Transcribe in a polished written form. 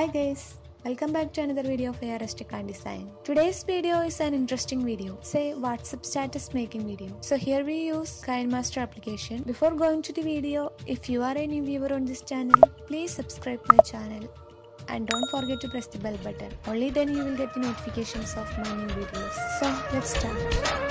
Hi guys, welcome back to another video of aesthetic and design. Today's video is an interesting video. It's a WhatsApp status making video. So here we use Kinemaster application. Before going to the video, if you are a new viewer on this channel, please subscribe my channel and don't forget to press the bell button. Only then you will get the notifications of my new videos. So let's start.